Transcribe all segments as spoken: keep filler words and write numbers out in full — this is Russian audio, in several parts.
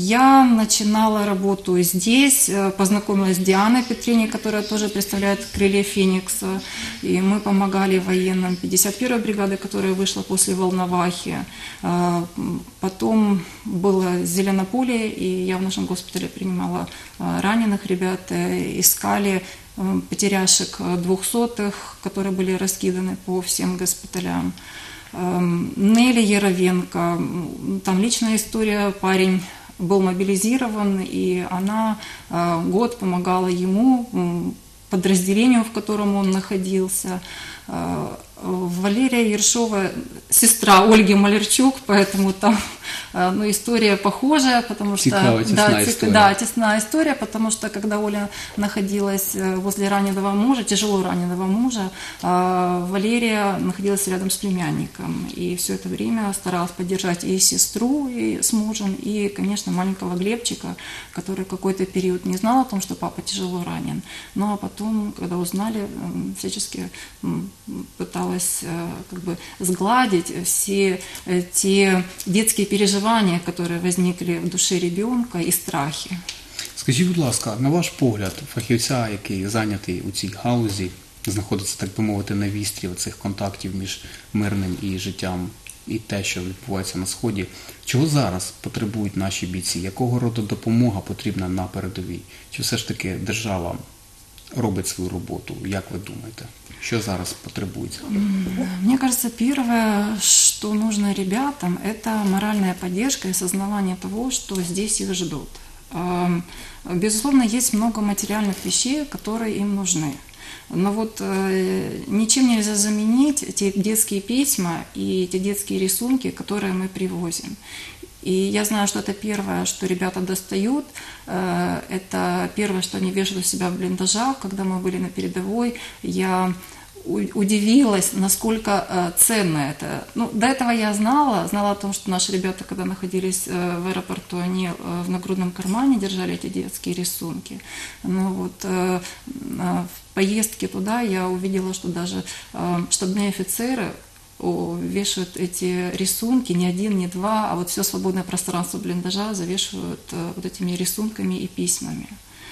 Я начинала работу здесь, познакомилась с Дианой Петрине, которая тоже представляет «Крылья Феникса», и мы помогали военным пятьдесят первой бригады, которая вышла после Волновахи. Потом было Зеленополье, и я в нашем госпитале принимала раненых ребят, искали потеряшек двухсотых, которые были раскиданы по всем госпиталям. Нелли Яровенко, там личная история, парень был мобилизирован, и она год помогала ему, подразделению, в котором он находился. Валерия Ершова, сестра Ольги Малярчук, поэтому там ну, история похожая, потому что Цикава, тесная да, история. да, тесная история, потому что когда Оля находилась возле раненого мужа, тяжело раненого мужа, Валерия находилась рядом с племянником, и все это время старалась поддержать и сестру и с мужем, и, конечно, маленького Глебчика, который какой-то период не знал о том, что папа тяжело ранен, ну а потом, когда узнали, всячески пыталась как бы сгладить все те детские переживания, которые возникли в душе ребенка, і страхи. Скажіть, будь ласка, на ваш погляд, фахівця, який зайнятий у цій галузі, знаходиться, так би мовити, на вістрі цих контактів між мирним і життям, і те, що відбувається на Сході, чого зараз потребують наші бійці? Якого роду допомога потрібна на передовій? Чи все ж таки держава робить свою роботу? Як ви думаете? Что зараз потребуется? Мне кажется, первое, что нужно ребятам, это моральная поддержка и осознавание того, что здесь их ждут. Безусловно, есть много материальных вещей, которые им нужны. Но вот ничем нельзя заменить те детские письма и те детские рисунки, которые мы привозим. И я знаю, что это первое, что ребята достают, это первое, что они вешают у себя в блиндажах. Когда мы были на передовой, я удивилась, насколько ценно это. Ну, до этого я знала, знала о том, что наши ребята, когда находились в аэропорту, они в нагрудном кармане держали эти детские рисунки. Но вот в поездке туда я увидела, что даже штабные офицеры вешают эти рисунки, не один, не два, а вот все свободное пространство блиндажа завешивают вот этими рисунками и письмами.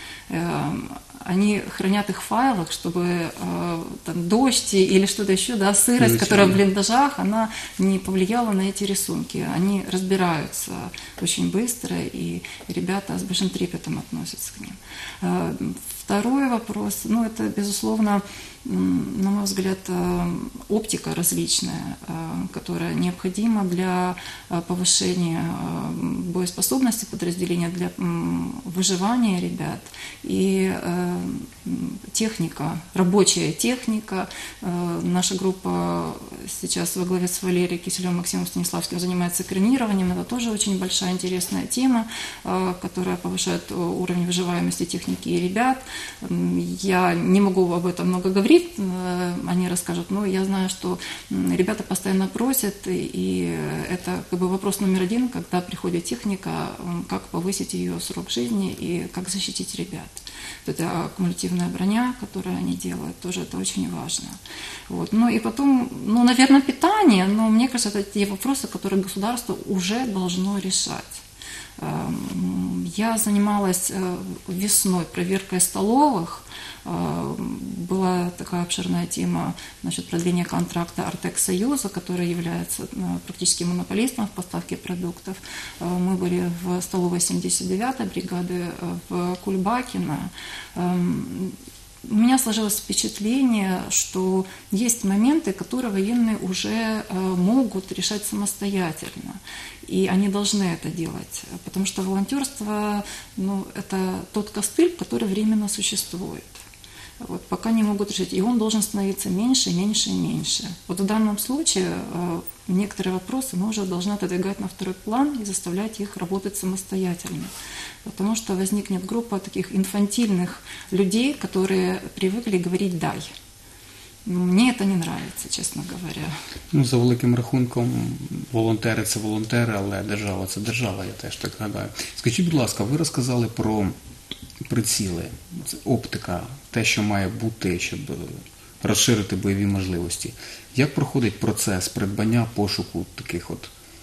Они хранят их в файлах, чтобы там, дождь или что-то еще, да, сырость, которая в блиндажах, она не повлияла на эти рисунки. Они разбираются очень быстро, и ребята с большим трепетом относятся к ним. Второй вопрос, ну, это, безусловно, на мой взгляд, оптика различная, которая необходима для повышения боеспособности подразделения, для выживания ребят. И техника, рабочая техника. Наша группа сейчас во главе с Валерией Киселевым, Максимом Станиславским занимается экранированием. Это тоже очень большая интересная тема, которая повышает уровень выживаемости техники и ребят. Я не могу об этом много говорить, они расскажут, но я знаю, что ребята постоянно просят, и это как бы вопрос номер один, когда приходит техника, как повысить ее срок жизни и как защитить ребят. Это аккумулятивная броня, которую они делают, тоже это очень важно. Вот. Ну и потом, ну, наверное, питание, но мне кажется, это те вопросы, которые государство уже должно решать. Я занималась весной проверкой столовых. Была такая обширная тема, значит, продления контракта Артек-Союза, который является практически монополистом в поставке продуктов. Мы были в столовой семьдесят девятой бригады в Кульбакино. У меня сложилось впечатление, что есть моменты, которые военные уже могут решать самостоятельно, и они должны это делать, потому что волонтерство, ну, это тот костыль, который временно существует. Вот, пока не могут решить, и он должен становиться меньше, меньше и меньше. Вот в данном случае некоторые вопросы мы уже должны отодвигать на второй план и заставлять их работать самостоятельно. Потому что возникнет группа таких инфантильных людей, которые привыкли говорить «дай». Мне это не нравится, чесно говоря. Ну, за великим рахунком, волонтери – це волонтери, але держава – це держава, я теж так гадаю. Скажіть, будь ласка, ви розказали про приціли, оптика, те, що має бути, щоб розширити бойові можливості. Як проходить процес придбання, пошуку таких от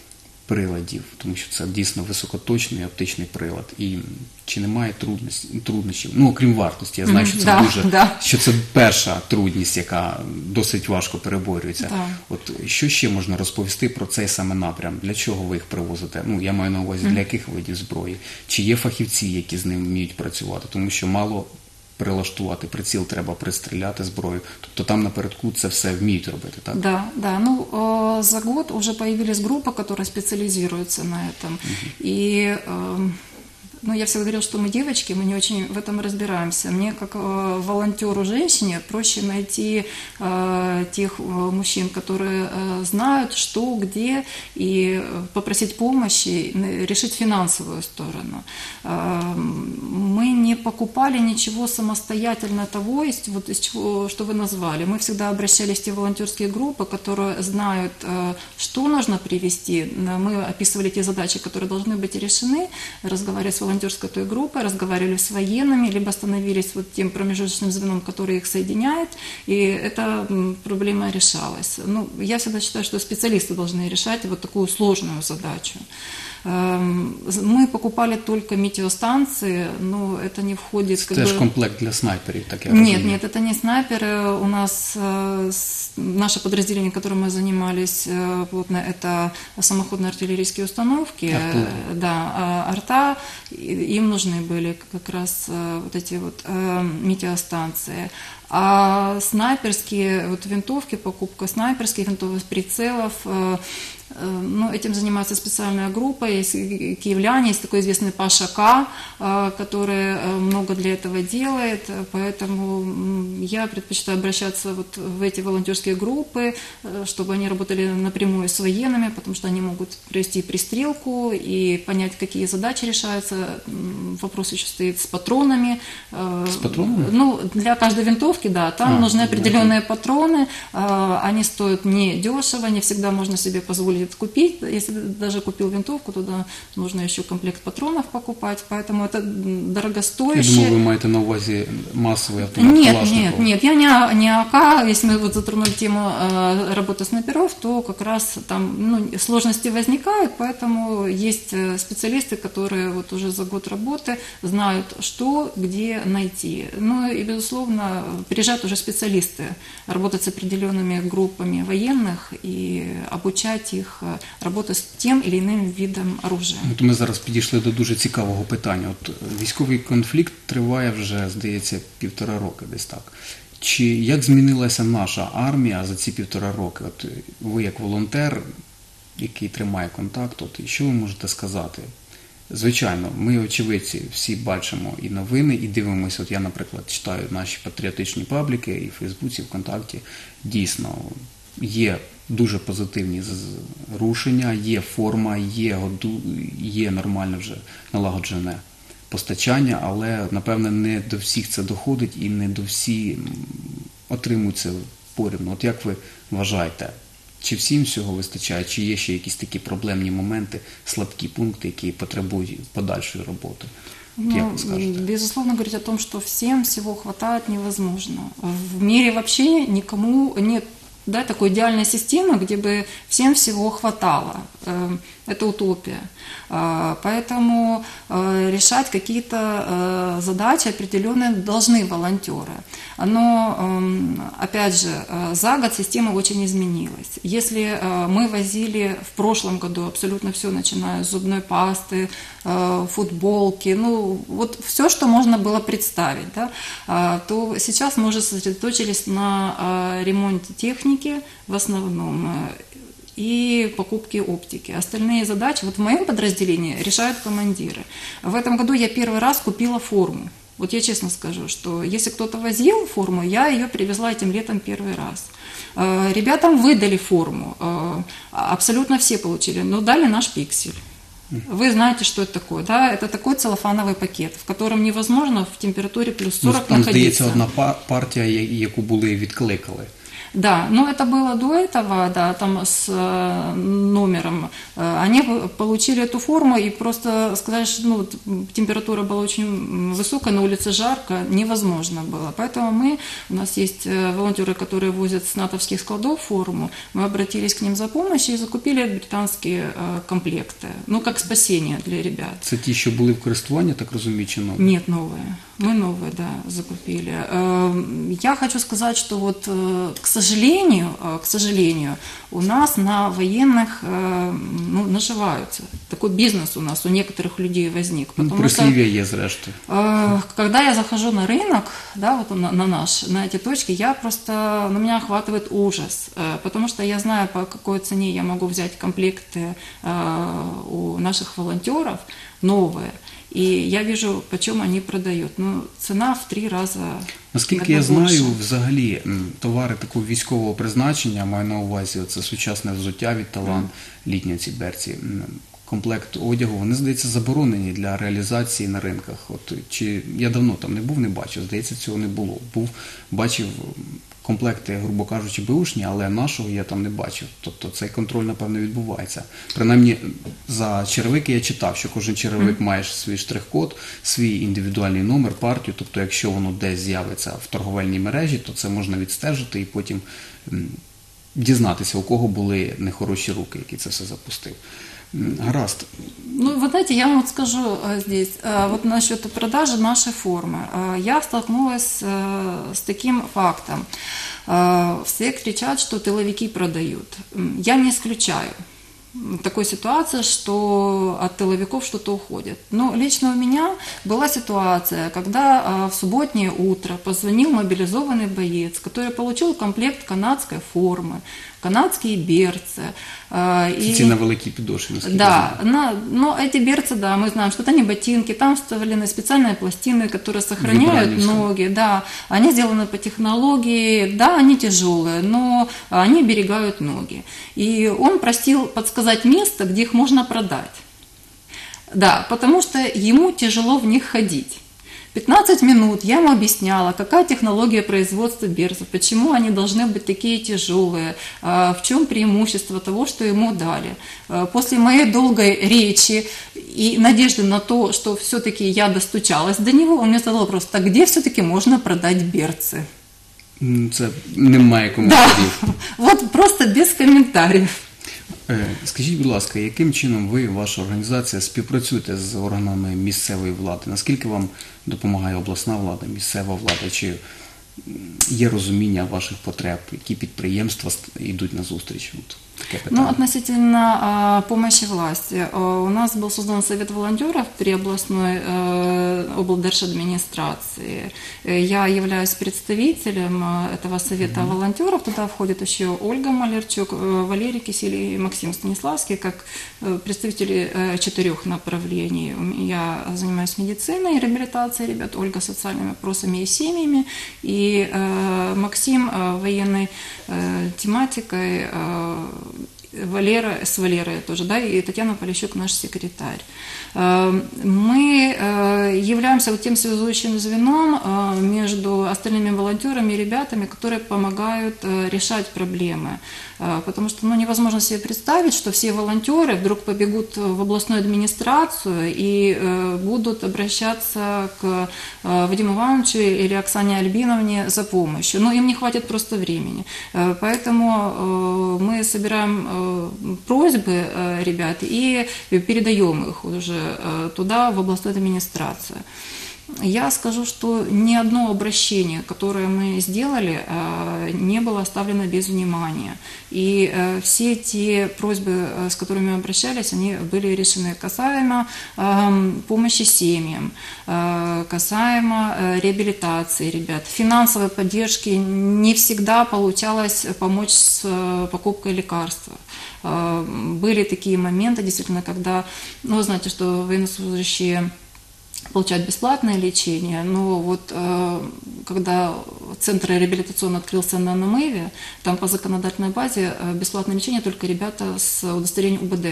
приладів, тому що це дійсно високоточний оптичний прилад. І чи немає труднощів? Ну, окрім вартості. Я знаю, що це да, дуже, да. що це перша трудність, яка досить важко переборюється. Да. От що ще можна розповісти про цей саме напрям? Для чого ви їх привозите? Ну, я маю на увазі, для яких видів зброї? Чи є фахівці, які з ним вміють працювати? Тому що мало прилаштувати приціл, треба пристріляти зброю. Тобто там напередку це все вміють робити, так? Да, да. Ну, э, за год уже появились группы, которые специализируются на этом. Uh-huh. И э, ну, я всегда говорила, что мы девочки, мы не очень в этом разбираемся. Мне, как э, волонтеру женщине, проще найти э, тех э, мужчин, которые э, знают, что, где, и попросить помощи, решить финансовую сторону. Э, мы не покупали ничего самостоятельно того, из, вот, из чего, что вы назвали. Мы всегда обращались в те волонтерские группы, которые знают, э, что нужно привести. Мы описывали те задачи, которые должны быть решены, разговаривали с волонтерской той группой, разговаривали с военными, либо становились вот тем промежуточным звеном, который их соединяет, и эта проблема решалась. Ну, я всегда считаю, что специалисты должны решать вот такую сложную задачу. Мы покупали только метеостанции, но это не входит... Это же комплект для снайперов, так я Нет, разумею. нет, это не снайперы. У нас наше подразделение, которым мы занимались плотно, это самоходные артиллерийские установки. Арта. Да, арта. Им нужны были как раз вот эти вот метеостанции. А снайперские вот винтовки, покупка снайперских винтовок, прицелов, ну, этим занимается специальная группа, есть киевляне, есть такой известный Паша К, который много для этого делает, поэтому я предпочитаю обращаться вот в эти волонтерские группы, чтобы они работали напрямую с военными, потому что они могут провести пристрелку и понять, какие задачи решаются. Вопрос еще стоит с патронами. С патронами? Ну, для каждой винтовки, да, там а, нужны определенные да. патроны, они стоят недешево, не всегда можно себе позволить купить. Если даже купил винтовку, туда нужно еще комплект патронов покупать, поэтому это дорогостоящее. Я думаю, вы маете на увазі массовый автомат Нет, Калашников. нет, нет, я не, не АК, если мы вот затронули тему э, работы снайперов, то как раз там ну, сложности возникают, поэтому есть специалисты, которые вот уже за год работы знают, что, где найти. Ну и, безусловно, приезжают уже специалисты, работать с определенными группами военных и обучать их роботи з тим чи іншим видом оружия. От ми зараз підійшли до дуже цікавого питання. От військовий конфлікт триває вже, здається, півтора роки десь так. Чи як змінилася наша армія за ці півтора роки? От ви як волонтер, який тримає контакт, от що ви можете сказати? Звичайно, ми, очевидці, всі бачимо і новини, і дивимося. От я, наприклад, читаю наші патріотичні пабліки і в Фейсбуці, і ВКонтакті. Дійсно, є дуже позитивні рушення, є форма, є, є нормально вже налагоджене постачання, але, напевне, не до всіх це доходить і не до всі отримують це порівну. От як ви вважаєте, чи всім всього вистачає, чи є ще якісь такі проблемні моменти, слабкі пункти, які потребують подальшої роботи? Ну, безусловно, говорить о том, что всем всего хватает, невозможно. В мире вообще никому нет да, такой идеальной системы, где бы всем всего хватало. Это утопия. Поэтому решать какие-то задачи определенные должны волонтеры. Но, опять же, за год система очень изменилась. Если мы возили в прошлом году абсолютно все, начиная с зубной пасты, футболки, ну, вот все, что можно было представить, да, то сейчас мы уже сосредоточились на ремонте техники в основном и покупки оптики. Остальные задачи, вот в моем подразделении решают командиры. В этом году я первый раз купила форму. Вот я честно скажу, что если кто-то возил форму, я ее привезла этим летом первый раз. Ребятам выдали форму, абсолютно все получили, но дали наш пиксель. Вы знаете, что это такое, да? Это такой целлофановый пакет, в котором невозможно в температуре плюс сорок ну, там, находиться. Там, здається, одна партія, яку були відкликали. Да, но это было до этого, да, там с э, номером. Э, Они вы- получили эту форму и просто сказали, что ну, вот, м, температура была очень высокая, на улице жарко, невозможно было. Поэтому мы, у нас есть э, волонтеры, которые возят с натовских складов форму, мы обратились к ним за помощью и закупили британские э, комплекты, ну, как спасение для ребят. Це ті, що були в користуванні, так розумію, чи нові? Нет, новые. Мы новые, да, закупили. Э, Я хочу сказать, что вот, э, к сожалению, э, к сожалению, у нас на военных э, ну, наживаются. Такой бизнес у нас у некоторых людей возник. Ну, Потому что, прислів'я є, зрештою. э, когда я захожу на рынок, да, вот на, на наш, на эти точки, я просто, на меня охватывает ужас, э, потому что я знаю, по какой цене я могу взять комплекты э, у наших волонтеров новые. И я вижу, почем они продают. Ну, цена в три раза. Наскільки я наверное, знаю, больше. взагалі м, товари такого військового призначення, маю на увазі це сучасне взуття від Талан, літні ці берці, м, комплект одягу, вони, здається, заборонені для реалізації на ринках. От, чи я давно там не був, не бачив, здається, цього не було. Був, бачив м, комплекти, грубо кажучи, беушні, але нашого я там не бачив. Тобто цей контроль, напевно, відбувається. Принаймні, за черевики я читав, що кожен черевик має свій штрих-код, свій індивідуальний номер, партію. Тобто, якщо воно десь з'явиться в торговельній мережі, то це можна відстежити і потім м, дізнатися, у кого були нехороші руки, які це все запустив. М, Гаразд. Ну, вы знаете, я вам вот скажу э, здесь, э, вот насчет продажи нашей формы. Э, Я столкнулась э, с таким фактом. Э, Все кричат, что тыловики продают. М, Я не исключаю такой ситуации, что от тыловиков что-то уходит. Но лично у меня была ситуация, когда э, в субботнее утро позвонил мобилизованный боец, который получил комплект канадской формы, канадские берцы. э, Це и- ці на великій підошві, наскільки я Да, знаю. на, но эти берцы, да, мы знаем, что это не ботинки, там вставлены специальные пластины, которые сохраняют Вибральные. ноги, да, они сделаны по технологии, да, они тяжелые, но они берегают ноги. И он просил подсказать место, где их можно продать. Да, потому что ему тяжело в них ходить. пятнадцать минут я ему объясняла, какая технология производства берцев, почему они должны быть такие тяжелые, а, в чем преимущество того, что ему дали. А, После моей долгой речи и надежды на то, что все-таки я достучалась до него, он мне задал вопрос: так где все-таки можно продать берцы? М, Це немає кому Да, слів. вот просто без комментариев. Е, Скажіть, будь ласка, яким чином ви, ваша організація, співпрацюєте з органами місцевої влади? Наскільки вам допомагає обласна влада, місцева влада? Чи м, є розуміння ваших потреб? Які підприємства ст- йдуть на зустріч? От таке питання. Ну, относительно а, помощи власти. А, у нас был создан Совет волонтеров при областной э, облдержадминистрации. Э, Я являюсь представителем а, этого Совета волонтеров. Туда входит еще Ольга Малерчук, э, Валерий Кисель и Максим Станиславский, как э, представители э, четырех направлений. У меня- Я занимаюсь медициной, реабилитацией ребят, Ольга социальными вопросами и семьями, и э, Максим э, военной э, тематикой, э, Валера, с Валерой тоже, да, и Татьяна Полищук, наш секретарь. Э, Мы э, являемся вот тем связующим звеном э, между остальными волонтерами и ребятами, которые помогают э, решать проблемы. Э, Потому что ну, невозможно себе представить, что все волонтеры вдруг побегут в областную администрацию и э, будут обращаться к э, Вадиму Ивановичу или Оксане Альбиновне за помощью. Но им не хватит просто времени. Э, Поэтому э, мы собираем э, просьбы э, ребят и передаем их уже э, туда, в областную администрацию. Я скажу, что ни одно обращение, которое мы сделали, э, не было оставлено без внимания. И э, все те просьбы, э, с которыми мы обращались, они были решены касаемо э, помощи семьям, э, касаемо э, реабилитации ребят, финансовой поддержки. Не всегда получалось помочь с э, покупкой лекарств. Э, Были такие моменты, действительно, когда, ну, вы знаете, что военнослужащие получать бесплатное лечение, но вот э, когда центр реабилитационный открылся на Намыве, там по законодательной базе э, бесплатное лечение только ребята с удостоверением УБД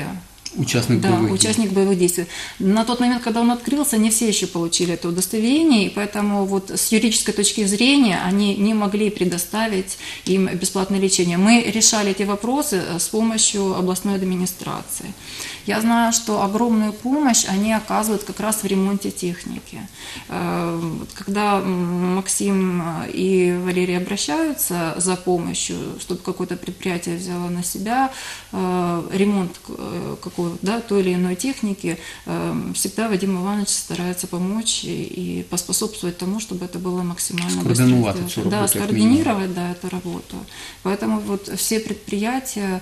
Участник да, боевых участник боевых действий. На тот момент, когда он открылся, не все еще получили это удостоверение, и поэтому вот с юридической точки зрения они не могли предоставить им бесплатное лечение. Мы решали эти вопросы с помощью областной администрации. Я знаю, что огромную помощь они оказывают как раз в ремонте техники. Когда Максим и Валерий обращаются за помощью, чтобы какое-то предприятие взяло на себя ремонт какой-то, да, той или иной техники, всегда Вадим Иванович старается помочь и поспособствовать тому, чтобы это было максимально скоординировать быстро. Эту работу, да, скоординировать да, эту работу. Поэтому вот все предприятия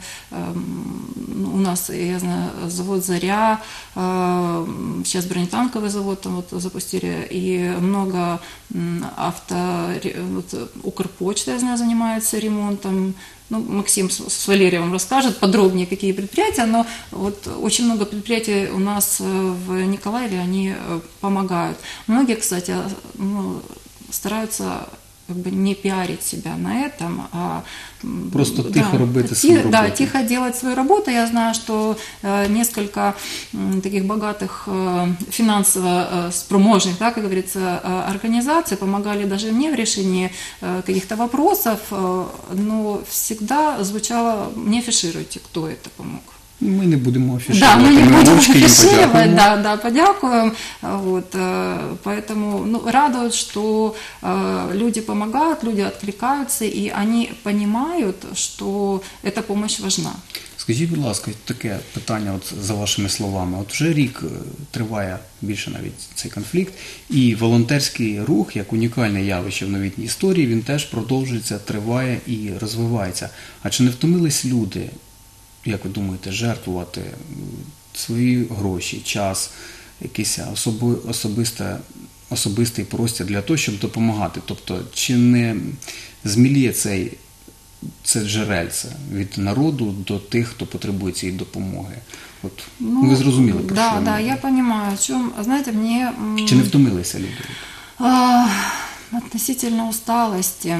у нас, я знаю, завод «Заря», сейчас бронетанковый завод там вот запустили, и много авто... Вот, Укрпочта, я знаю, занимается ремонтом. Ну, Максим с Валерием вам расскажет подробнее, какие предприятия, но вот очень много предприятий у нас в Николаеве, они помогают. Многие, кстати, ну, стараются как бы не пиарить себя на этом, а просто да, тихо робити свою работу. Да, тихо делать свою работу. Я знаю, что э, несколько э, таких богатых э, финансово э, спроможных, да, как говорится, э, организаций помогали даже мне в решении э, каких-то вопросов, э, но всегда звучало: не афишируйте, кто это помог. Ми не будемо афішувати. Да, мы не будем мовчки їм афишировать, подякуємо. да, да, подякуем. Вот, поэтому ну, радует, что э, люди помогают, люди откликаются, и они понимают, что эта помощь важна. Скажіть, будь ласка, таке питання от за вашими словами. От вже рік триває більше навіть цей конфлікт, і волонтерський рух, як унікальне явище в новітній історії, він теж продовжується, триває і розвивається. А чи не втомились люди, як ви думаєте, жертвувати свої гроші, час, якийсь особи, особисте, особистий простір для того, щоб допомагати? Тобто, чи не зміліє цей, це джерельце від народу до тих, хто потребує цієї допомоги? От, ну, ви зрозуміли, про да, що да, я я понимаю, о чем, знаете, мне... Чи не втомилися люди? А, относительно усталости...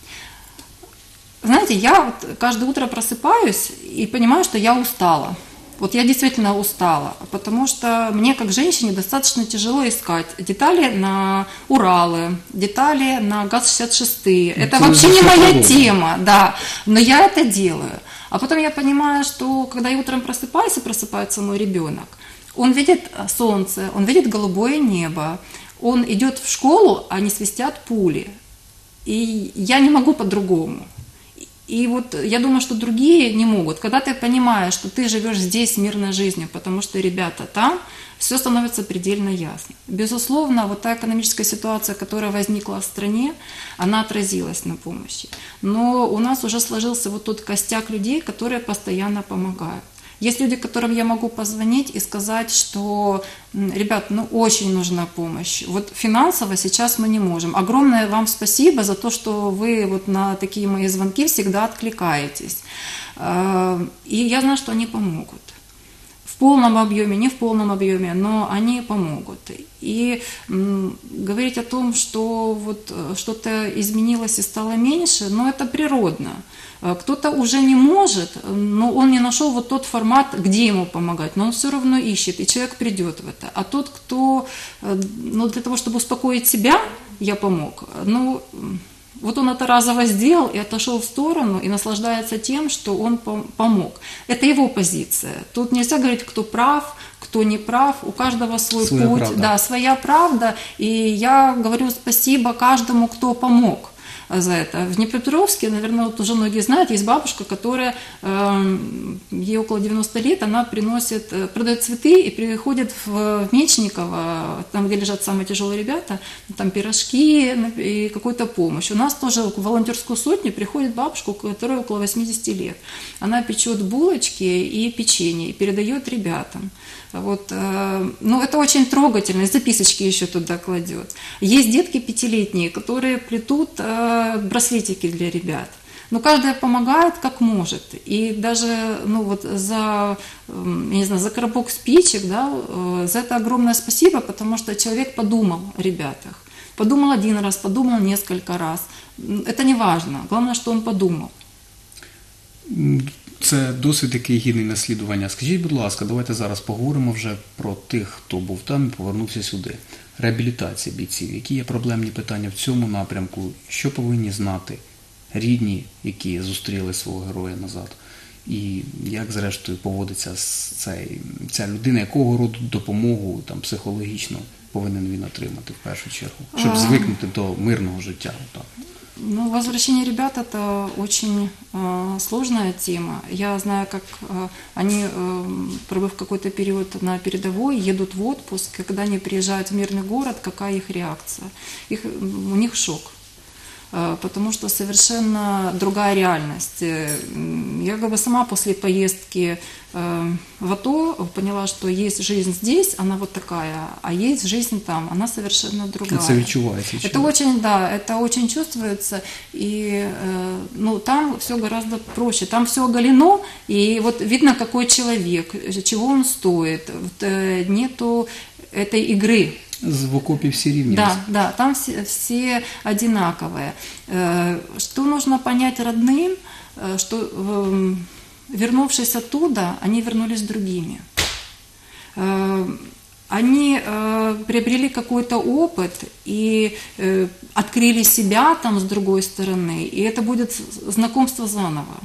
Знаете, я вот каждое утро просыпаюсь и понимаю, что я устала. Вот я действительно устала, потому что мне, как женщине, достаточно тяжело искать детали на Уралы, детали на ГАЗ шестьдесят шесть. Это вообще не моя тема, да, но я это делаю. А потом я понимаю, что когда я утром просыпаюсь, и просыпается мой ребенок, он видит солнце, он видит голубое небо, он идет в школу, а не свистят пули. И я не могу по-другому. И вот я думаю, что другие не могут. Когда ты понимаешь, что ты живешь здесь мирной жизнью, потому что ребята там, все становится предельно ясно. Безусловно, вот та экономическая ситуация, которая возникла в стране, она отразилась на помощи. Но у нас уже сложился вот тот костяк людей, которые постоянно помогают. Есть люди, которым я могу позвонить и сказать, что, ребят, ну очень нужна помощь. Вот финансово сейчас мы не можем. Огромное вам спасибо за то, что вы вот на такие мои звонки всегда откликаетесь. И я знаю, что они помогут. В полном объеме, не в полном объеме, но они помогут. И м, говорить о том, что вот что-то изменилось и стало меньше, ну это природно. Кто-то уже не может, но он не нашел вот тот формат, где ему помогать, но он все равно ищет, и человек придет в это. А тот, кто, ну, для того, чтобы успокоить себя, я помог, ну, вот он это разово сделал и отошел в сторону и наслаждается тем, что он помог. Это его позиция. Тут нельзя говорить, кто прав, кто не прав, у каждого свой своя путь, правда. Да, своя правда, и я говорю спасибо каждому, кто помог за это. В Днепропетровске, наверное, вот уже многие знают, есть бабушка, которая, э, ей около девяноста лет, она приносит, продает цветы и приходит в Мечниково, там, где лежат самые тяжелые ребята, там пирожки и какую-то помощь. У нас тоже в волонтерскую сотню приходит бабушка, которой около восьмидесяти лет. Она печет булочки и печенье и передает ребятам. Вот, э, ну, это очень трогательно, и записочки еще туда кладет. Есть детки пятилетние, которые плетут э, браслетики для ребят. Но каждая помогает как может. И даже ну, вот за, э, я не знаю, за коробок спичек, да, э, за это огромное спасибо, потому что человек подумал о ребятах. Подумал один раз, подумал несколько раз. Это не важно. Главное, что он подумал. Це досвід, який гідний наслідування. Скажіть, будь ласка, давайте зараз поговоримо вже про тих, хто був там і повернувся сюди. Реабілітація бійців. Які є проблемні питання в цьому напрямку? Що повинні знати рідні, які зустріли свого героя назад? І як, зрештою, поводиться цей, ця людина, якого роду допомогу там, психологічно повинен він отримати в першу чергу, щоб звикнути до мирного життя? Так. Ну, возвращение ребят – это очень э, сложная тема. Я знаю, как э, они, э, пробыв какой-то период на передовой, едут в отпуск, и когда они приезжают в мирный город, какая их реакция? Их, у них шок. Потому что совершенно другая реальность. Я как бы сама после поездки в АТО поняла, что есть жизнь здесь, она вот такая, а есть жизнь там, она совершенно другая. Это відчувається. Это очень, да, это очень чувствуется, и ну, там все гораздо проще, там все оголено, и вот видно, какой человек, чего он стоит, нету этой игры. В окопе все рівні. Да, да, там все, все одинаковые. Что нужно понять родным, что вернувшись оттуда, они вернулись другими. Они приобрели какой-то опыт и открыли себя там с другой стороны, и это будет знакомство заново.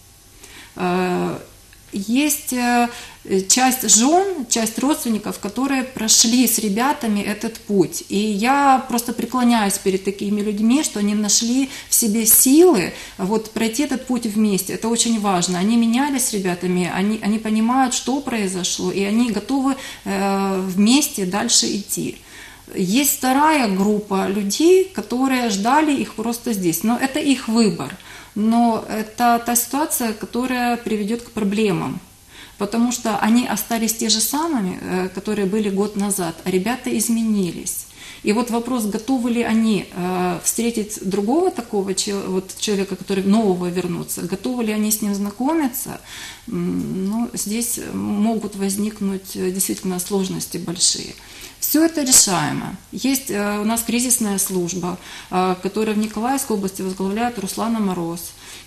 Есть часть жен, часть родственников, которые прошли с ребятами этот путь. И я просто преклоняюсь перед такими людьми, что они нашли в себе силы вот, пройти этот путь вместе. Это очень важно. Они менялись с ребятами, они, они понимают, что произошло, и они готовы э, вместе дальше идти. Есть вторая группа людей, которые ждали их просто здесь. Но это их выбор. Но это та ситуация, которая приведет к проблемам. Потому что они остались те же самыми, которые были год назад, а ребята изменились. И вот вопрос, готовы ли они встретить другого такого вот человека, который нового вернуться, готовы ли они с ним знакомиться, ну, здесь могут возникнуть действительно сложности большие. Все это решаемо. Есть у нас кризисная служба, которая в Николаевской области возглавляет Руслана Мороз.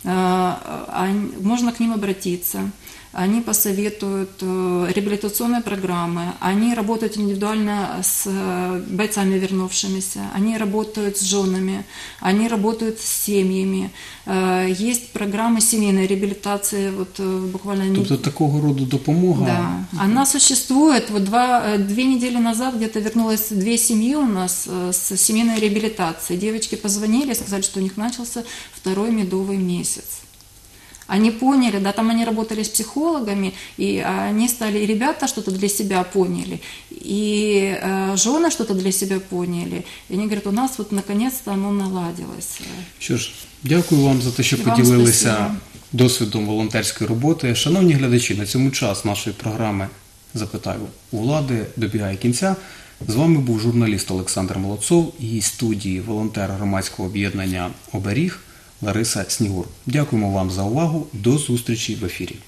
Можно к ним обратиться. Они посоветуют реабилитационные программы, они работают индивидуально с бойцами вернувшимися, они работают с женами, они работают с семьями. Есть программы семейной реабилитации, вот буквально... Тобто такого роду допомога? Да, она существует. Вот два, две недели назад где-то вернулось две семьи у нас с семейной реабилитацией. Девочки позвонили, сказали, что у них начался второй медовый месяц. Они поняли, да, там они работали с психологами, и они стали, и ребята что-то для себя поняли, и э, жены что-то для себя поняли. И они говорят, у нас вот наконец-то оно наладилось. Що ж, дякую вам за те, що поділилися досвідом волонтерської роботи. Шановні глядачі, на цьому час нашої програми «Запитаю у влади» добігає кінця. З вами був журналіст Олександр Молодцов і студії волонтер громадського об'єднання «Оберіг» Лариса Снігур. Дякуємо вам за увагу. До зустрічі в ефірі.